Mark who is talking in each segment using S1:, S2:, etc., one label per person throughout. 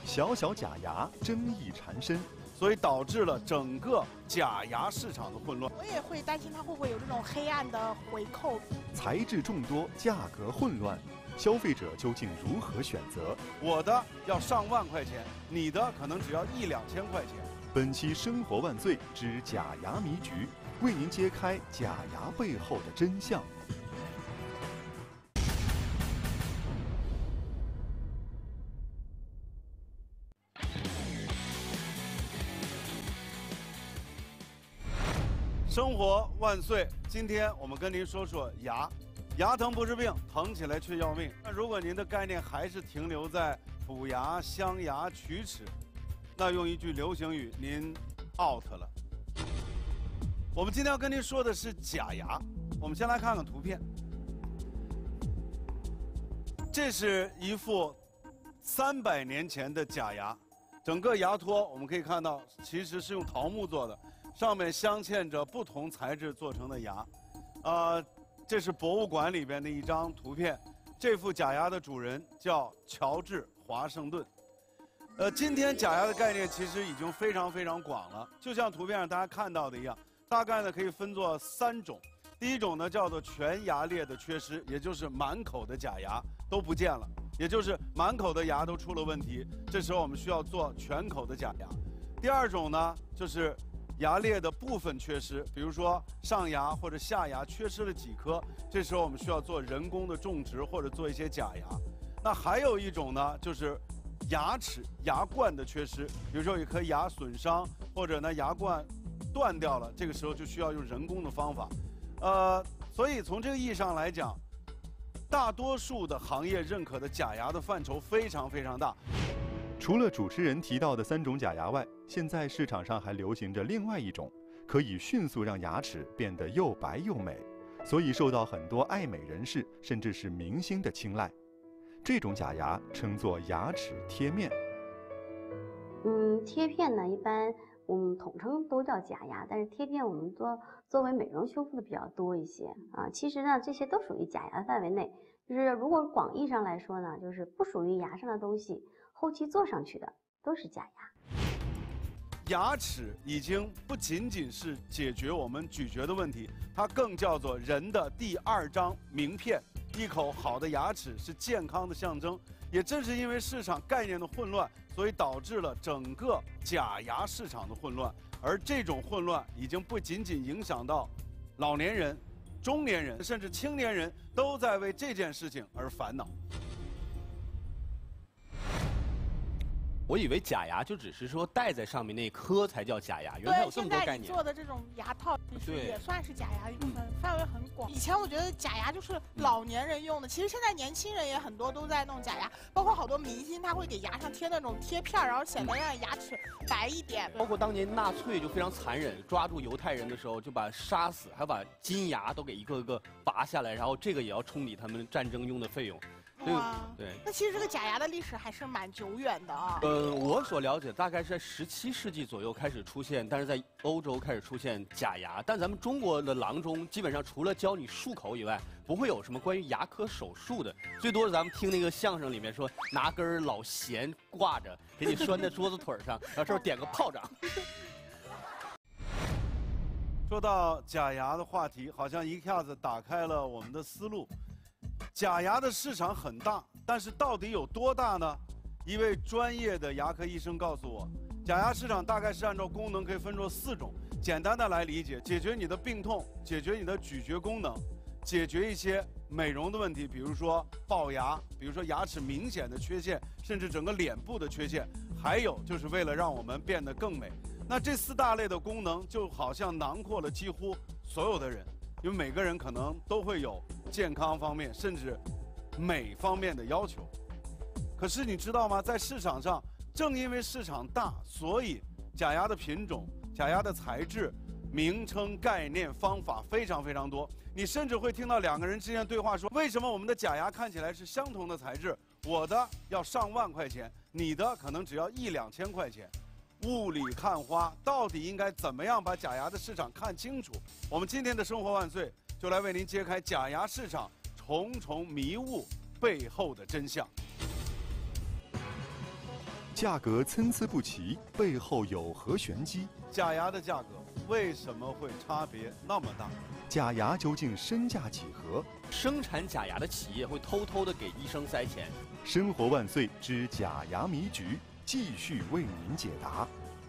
S1: 小小假牙争议缠身，
S2: 所以导致了整个假牙市场的混乱。
S3: 我也会担心它会不会有这种黑暗的回扣。
S1: 材质众多，价格混乱，消费者究竟如何选择？
S2: 我的要上万块钱，你的可能只要1、2千块钱。
S1: 本期《生活万岁之假牙迷局》为您揭开假牙背后的真相。
S2: 生活万岁！今天我们跟您说说牙。牙疼不是病，疼起来却要命。那如果您的概念还是停留在补牙、镶牙、龋齿，那用一句流行语，您 out 了。我们今天要跟您说的是假牙。我们先来看看图片。这是一副300年前的假牙，整个牙托我们可以看到，其实是用桃木做的，上面镶嵌着不同材质做成的牙。这是博物馆里边的一张图片。这副假牙的主人叫乔治·华盛顿。今天假牙的概念其实已经非常广了，就像图片上大家看到的一样，大概呢可以分作3种。第一种呢叫做全牙列的缺失，也就是满口的假牙都不见了，也就是满口的牙都出了问题，这时候我们需要做全口的假牙。第二种呢就是牙列的部分缺失，比如说上牙或者下牙缺失了几颗，这时候我们需要做人工的种植或者做一些假牙。那还有一种呢，就是牙齿、牙冠的缺失，比如说有一颗牙损伤，或者呢牙冠断掉了，这个时候就需要用人工的方法。所以从这个意义上来讲，大多数的行业认可的假牙的范畴非常大。
S1: 除了主持人提到的3种假牙外，现在市场上还流行着另外一种，可以迅速让牙齿变得又白又美，所以受到很多爱美人士甚至是明星的青睐。这种假牙称作牙齿贴面。
S4: 贴片呢，一般我们统称都叫假牙，但是贴片我们作为美容修复的比较多一些啊。其实呢，这些都属于假牙范围内，就是如果广义上来说呢，就是不属于牙上的东西，后期做上去的都是假牙。
S2: 牙齿已经不仅仅是解决我们咀嚼的问题，它更叫做人的第2张名片。一口好的牙齿是健康的象征。也正是因为市场概念的混乱，所以导致了整个假牙市场的混乱。而这种混乱已经不仅仅影响到老年人、中年人，甚至青年人都在为这件事情而烦恼。
S5: 我以为假牙就只是说戴在上面那一颗才叫假牙，原来有这么多概念。
S3: 现在你做的这种牙套其实也算是假牙的一部分，范围很广。以前我觉得假牙就是老年人用的，其实现在年轻人也很多都在弄假牙，包括好多明星他会给牙上贴那种贴片，然后显得让牙齿白一点。
S5: 包括当年纳粹就非常残忍，抓住犹太人的时候就把杀死，还把金牙都给一个个拔下来，然后这个也要冲抵他们战争用的费用。
S3: 哇，
S5: 对，
S3: 那其实这个假牙的历史还是蛮久远的啊。
S5: 我所了解大概是在17世纪左右开始出现，但是在欧洲开始出现假牙。但咱们中国的郎中基本上除了教你漱口以外，不会有什么关于牙科手术的。最多咱们听那个相声里面说，拿根老弦挂着，给你拴在桌子腿上，然后这儿点个炮仗。
S2: 说到假牙的话题，好像一下子打开了我们的思路。假牙的市场很大，但是到底有多大呢？一位专业的牙科医生告诉我，假牙市场大概是按照功能可以分作4种。简单的来理解，解决你的病痛，解决你的咀嚼功能，解决一些美容的问题，比如说龅牙，比如说牙齿明显的缺陷，甚至整个脸部的缺陷，还有就是为了让我们变得更美。那这4大类的功能就好像囊括了几乎所有的人。因为每个人可能都会有健康方面甚至美方面的要求，可是你知道吗？在市场上，正因为市场大，所以假牙的品种、假牙的材质、名称、概念、方法非常多。你甚至会听到2个人之间对话说：“为什么我们的假牙看起来是相同的材质？我的要上万块钱，你的可能只要1、2千块钱。”雾里看花，到底应该怎么样把假牙的市场看清楚？我们今天的生活万岁就来为您揭开假牙市场重重迷雾背后的真相。
S1: 价格参差不齐，背后有何玄机？
S2: 假牙的价格为什么会差别那么大？
S1: 假牙究竟身价几何？
S5: 生产假牙的企业会偷偷的给医生塞钱。
S1: 生活万岁之假牙迷局，继续为您解答。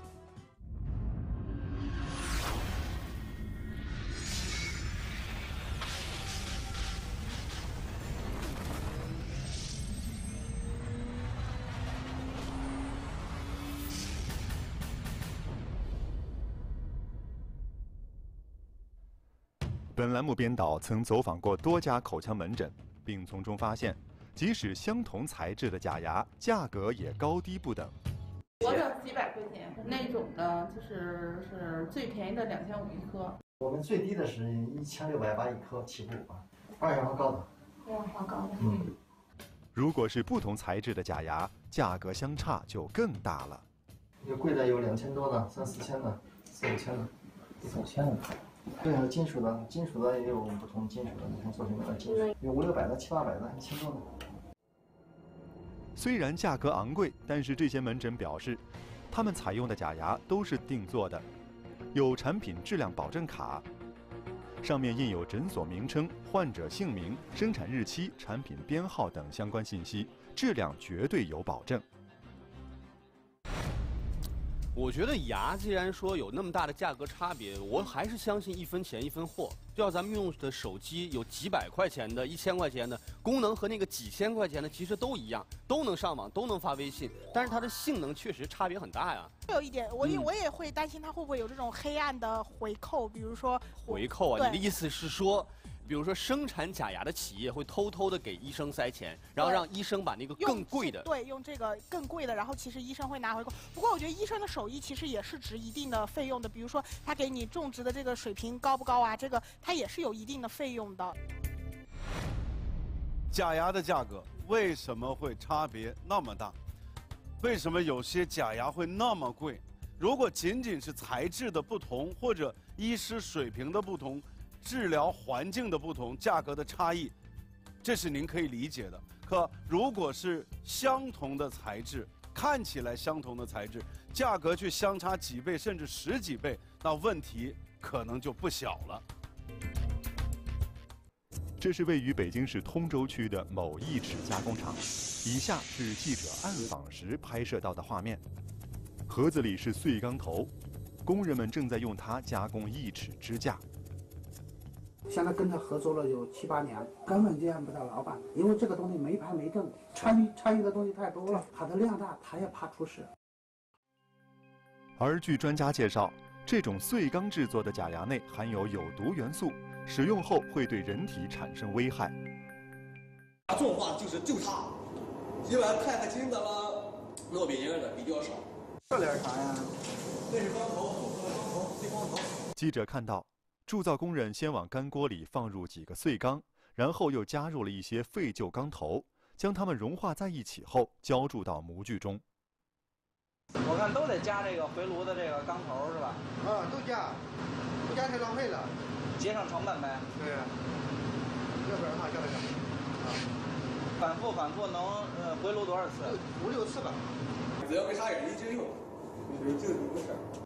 S1: 本栏目编导曾走访过多家口腔门诊，并从中发现，即使相同材质的假牙，价格也高低不等。
S6: 我这几百块钱，那种的是最便宜的2500一颗。
S7: 我们最低的是1680一颗起步啊，2氧化高的。
S6: 2氧化高的。
S1: 如果是不同材质的假牙，价格相差就更大了。
S7: 有贵的有2000多的，3、4千的，4、5千的，4、5千的。对，还有金属的也有不同金属的，你看做成的金属，有5、600的、7、800的，1000多的。
S1: 虽然价格昂贵，但是这些门诊表示，他们采用的假牙都是定做的，有产品质量保证卡，上面印有诊所名称、患者姓名、生产日期、产品编号等相关信息，质量绝对有保证。
S5: 我觉得牙既然说有那么大的价格差别，我还是相信1分钱1分货。就像咱们用的手机，有几百块钱的、1000块钱的，功能和那个几千块钱的其实都一样，都能上网，都能发微信，但是它的性能确实差别很大呀。
S3: 有一点，我也会担心它会不会有这种黑暗的回扣，比如说
S5: 回扣啊？你的意思是说？比如说，生产假牙的企业会偷偷的给医生塞钱，然后让医生把那个更贵的，
S3: 用这个更贵的，然后其实医生会拿回扣。不过我觉得医生的手艺其实也是值一定的费用的，比如说他给你种植的这个水平高不高啊，这个它也是有一定的费用的。
S2: 假牙的价格为什么会差别那么大？为什么有些假牙会那么贵？如果仅仅是材质的不同，或者医师水平的不同，治疗环境的不同，价格的差异，这是您可以理解的。可如果是相同的材质，看起来相同的材质，价格却相差几倍甚至10几倍，那问题可能就不小了。
S1: 这是位于北京市通州区的某义齿加工厂，以下是记者暗访时拍摄到的画面。盒子里是碎钢头，工人们正在用它加工义齿支架。
S8: 现在跟他合作了有7、8年，根本见不到老板，因为这个东西没牌没证，参与的东西太多了，它的量大，他也怕出事。
S1: 而据专家介绍，这种碎钢制作的假牙内含有有毒元素，使用后会对人体产生危害。
S9: 重话就是就它，因为钛合金的了，诺贝尔的比较少。
S8: 这点啥呀？
S9: 那是钢头，碎钢头。
S1: 记者看到，铸造工人先往干锅里放入几个碎钢，然后又加入了一些废旧钢头，将它们融化在一起后浇铸到模具中。
S10: 我看都得加这个回炉的这个钢头是吧？
S8: 啊，都加，不加太浪费了，
S10: 节省成本呗。
S8: 对呀，要不然的话叫那个啊，
S10: 反复能回炉多少次
S8: ？5、6次吧。
S9: 只要没啥人一直用，这个不是。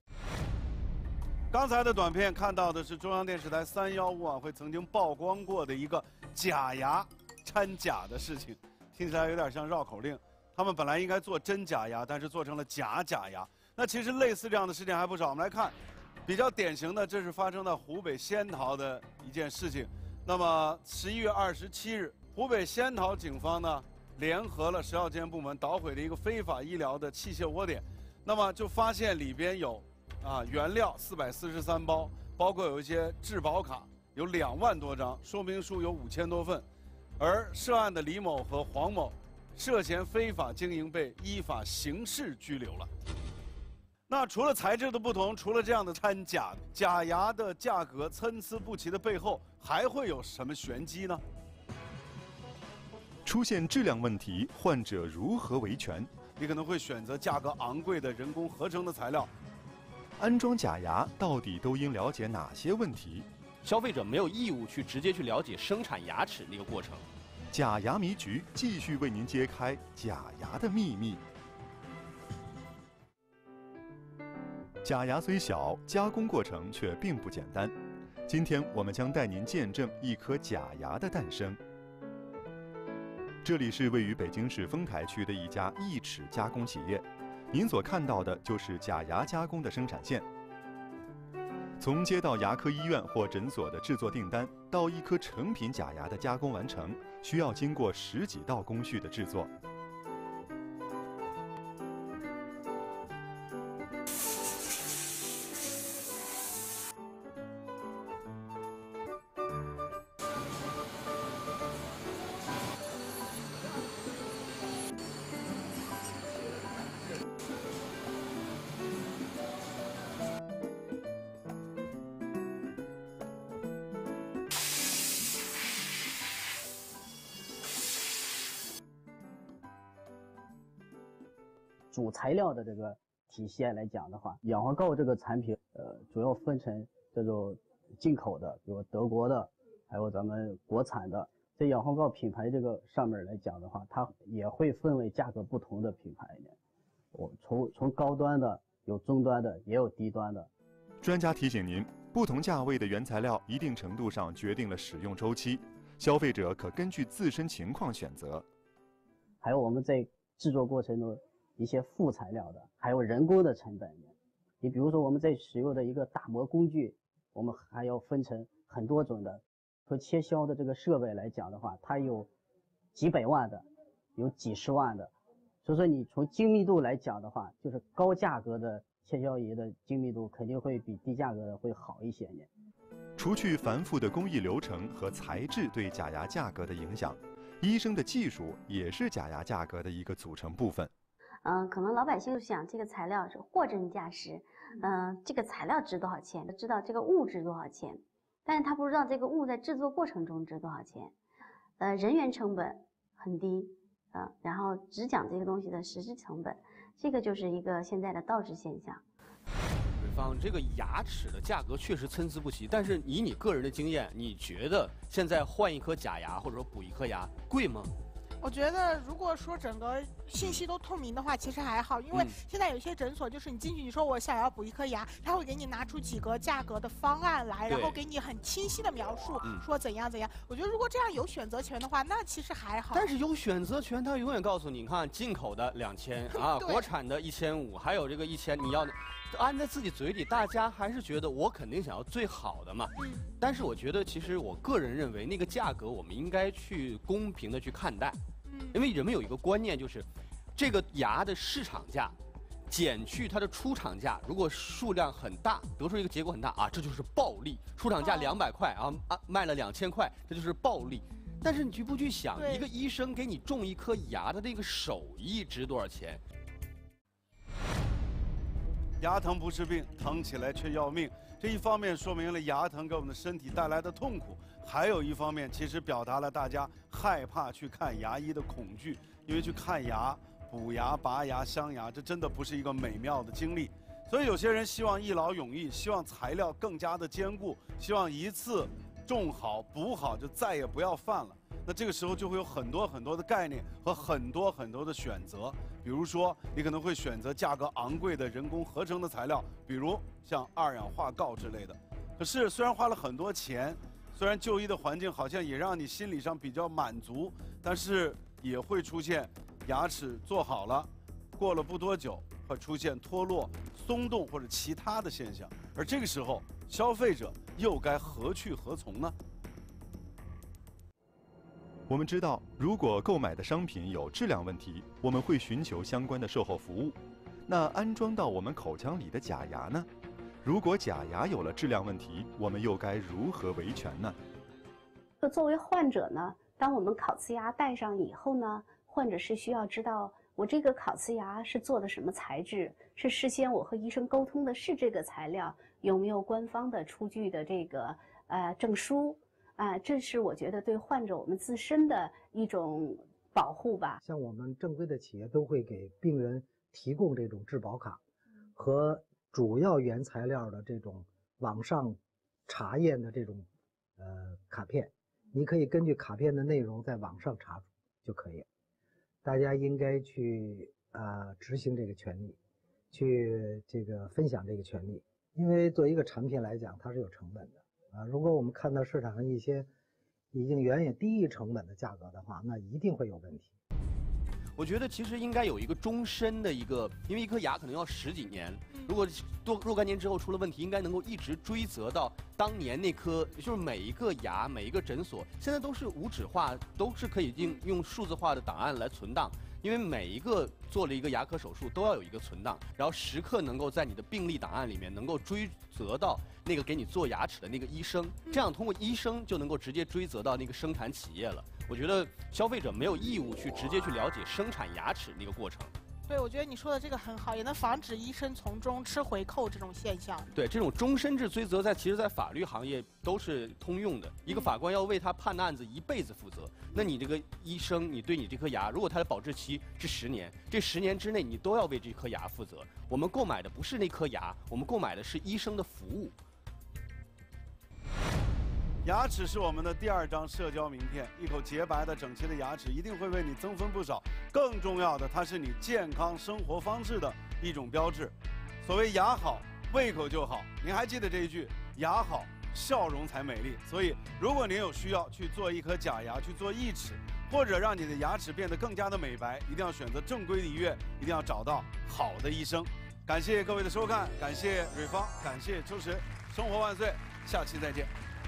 S2: 刚才的短片看到的是中央电视台315晚会曾经曝光过的一个假牙掺假的事情，听起来有点像绕口令。他们本来应该做真假牙，但是做成了假牙。那其实类似这样的事情还不少。我们来看，比较典型的，这是发生在湖北仙桃的一件事情。那么11月27日，湖北仙桃警方呢联合了食药监部门捣毁了一个非法医疗的器械窝点，那么就发现里边有原料443包，包括有一些质保卡，有2万多张，说明书有5000多份，而涉案的李某和黄某涉嫌非法经营，被依法刑事拘留了。那除了材质的不同，除了这样的掺假，假牙的价格参差不齐的背后，还会有什么玄机呢？
S1: 出现质量问题，患者如何维权？
S2: 你可能会选择价格昂贵的人工合成的材料。
S1: 安装假牙到底都应了解哪些问题？
S5: 消费者没有义务去直接去了解生产牙齿那个过程。
S1: 假牙迷局继续为您揭开假牙的秘密。 假牙虽小，加工过程却并不简单。今天我们将带您见证一颗假牙的诞生。这里是位于北京市丰台区的一家义齿加工企业，您所看到的就是假牙加工的生产线。从接到牙科医院或诊所的制作订单，到一颗成品假牙的加工完成，需要经过10几道工序的制作。
S11: 主材料的这个体系来讲的话，氧化锆这个产品，主要分成这种进口的，比如德国的，还有咱们国产的。在氧化锆品牌这个上面来讲的话，它也会分为价格不同的品牌呢。从高端的有中端的，也有低端的。
S1: 专家提醒您，不同价位的原材料一定程度上决定了使用周期，消费者可根据自身情况选择。
S11: 还有我们在制作过程中一些副材料的，还有人工的成本。你比如说我们在使用的一个打磨工具，我们还要分成很多种的。说切削的这个设备来讲的话，它有几百万的，有几十万的。所以说你从精密度来讲的话，就是高价格的切削仪的精密度肯定会比低价格的会好一些呢。
S1: 除去繁复的工艺流程和材质对假牙价格的影响，医生的技术也是假牙价格的一个组成部分。
S4: 可能老百姓想这个材料是货真价实，这个材料值多少钱，知道这个物值多少钱，但是他不知道这个物在制作过程中值多少钱，人员成本很低，然后只讲这个东西的实质成本，这个就是一个现在的倒置现象。
S5: 对方这个牙齿的价格确实参差不齐，但是以你个人的经验，你觉得现在换一颗假牙或者说补一颗牙贵吗？
S3: 我觉得，如果说整个信息都透明的话，其实还好，因为现在有些诊所就是你进去，你说我想要补一颗牙，他会给你拿出几个价格的方案来，然后给你很清晰的描述，说怎样怎样。我觉得如果这样有选择权的话，那其实还好。
S5: 但是有选择权，他永远告诉你，看进口的2000啊，国产的1500，还有这个1000，你要按在自己嘴里，大家还是觉得我肯定想要最好的嘛。但是我觉得，其实我个人认为，那个价格我们应该去公平的去看待。因为人们有一个观念，就是这个牙的市场价减去它的出厂价，如果数量很大，得出一个结果很大啊，这就是暴利。出厂价200块啊，卖了2000块，这就是暴利。但是你去不去想，一个医生给你种一颗牙的那个手艺值多少钱？
S2: 牙疼不是病，疼起来却要命。这一方面说明了牙疼给我们的身体带来的痛苦，还有一方面其实表达了大家害怕去看牙医的恐惧，因为去看牙、补牙、拔牙、镶牙，这真的不是一个美妙的经历。所以有些人希望一劳永逸，希望材料更加的坚固，希望一次种好补好就再也不要犯了。那这个时候就会有很多很多的概念和很多很多的选择，比如说你可能会选择价格昂贵的人工合成的材料，比如像2氧化锆之类的。可是虽然花了很多钱，虽然就医的环境好像也让你心理上比较满足，但是也会出现牙齿做好了，过了不多久会出现脱落、松动或者其他的现象，而这个时候消费者又该何去何从呢？
S1: 我们知道，如果购买的商品有质量问题，我们会寻求相关的售后服务。那安装到我们口腔里的假牙呢？如果假牙有了质量问题，我们又该如何维权呢？
S12: 作为患者呢，当我们烤瓷牙戴上以后呢，患者是需要知道我这个烤瓷牙是做的什么材质，是事先我和医生沟通的是这个材料，有没有官方的出具的这个证书。这是我觉得对患者我们自身的一种保护吧。
S8: 像我们正规的企业都会给病人提供这种质保卡和主要原材料的这种网上查验的这种卡片，你可以根据卡片的内容在网上查就可以。大家应该去执行这个权利， 去这个分享这个权利，因为作为一个产品来讲，它是有成本的啊。如果我们看到市场上一些已经远远低于成本的价格的话，那一定会有问题。
S5: 我觉得其实应该有一个终身的一个，因为一颗牙可能要10几年，如果若干年之后出了问题，应该能够一直追责到当年那颗，就是每一个牙、每一个诊所，现在都是无纸化，都是可以用数字化的档案来存档。因为每一个做了一个牙科手术都要有一个存档，然后时刻能够在你的病历档案里面能够追责到那个给你做牙齿的那个医生，这样通过医生就能够直接追责到那个生产企业了。我觉得消费者没有义务去直接去了解生产牙齿那个过程。
S3: 对，我觉得你说的这个很好，也能防止医生从中吃回扣这种现象。
S5: 对，这种终身制追责其实在法律行业都是通用的。一个法官要为他判的案子一辈子负责，那你这个医生，你对你这颗牙，如果它的保质期是10年，这10年之内你都要为这颗牙负责。我们购买的不是那颗牙，我们购买的是医生的服务。
S2: 牙齿是我们的第2张社交名片，一口洁白的、整齐的牙齿一定会为你增分不少。更重要的，它是你健康生活方式的一种标志。所谓牙好，胃口就好。您还记得这一句？牙好，笑容才美丽。所以，如果您有需要去做一颗假牙、去做义齿，或者让你的牙齿变得更加的美白，一定要选择正规的医院，一定要找到好的医生。感谢各位的收看，感谢瑞芳，感谢秋实，生活万岁，下期再见。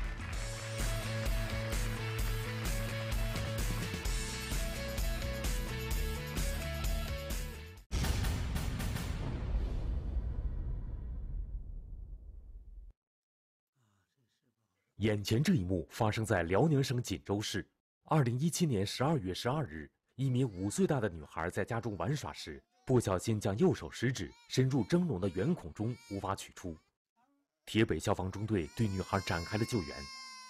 S13: 眼前这一幕发生在辽宁省锦州市。2017年12月12日，一名5岁大的女孩在家中玩耍时，不小心将右手食指伸入蒸笼的圆孔中，无法取出。铁北消防中队对女孩展开了救援。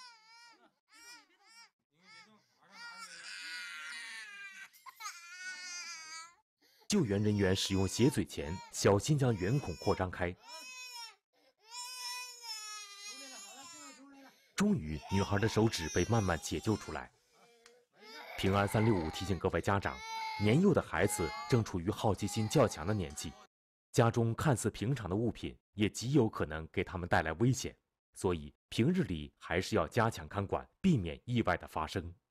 S13: 救援人员使用斜嘴钳，小心将圆孔扩张开。终于，女孩的手指被慢慢解救出来。平安365提醒各位家长，年幼的孩子正处于好奇心较强的年纪，家中看似平常的物品也极有可能给他们带来危险，所以平日里还是要加强看管，避免意外的发生。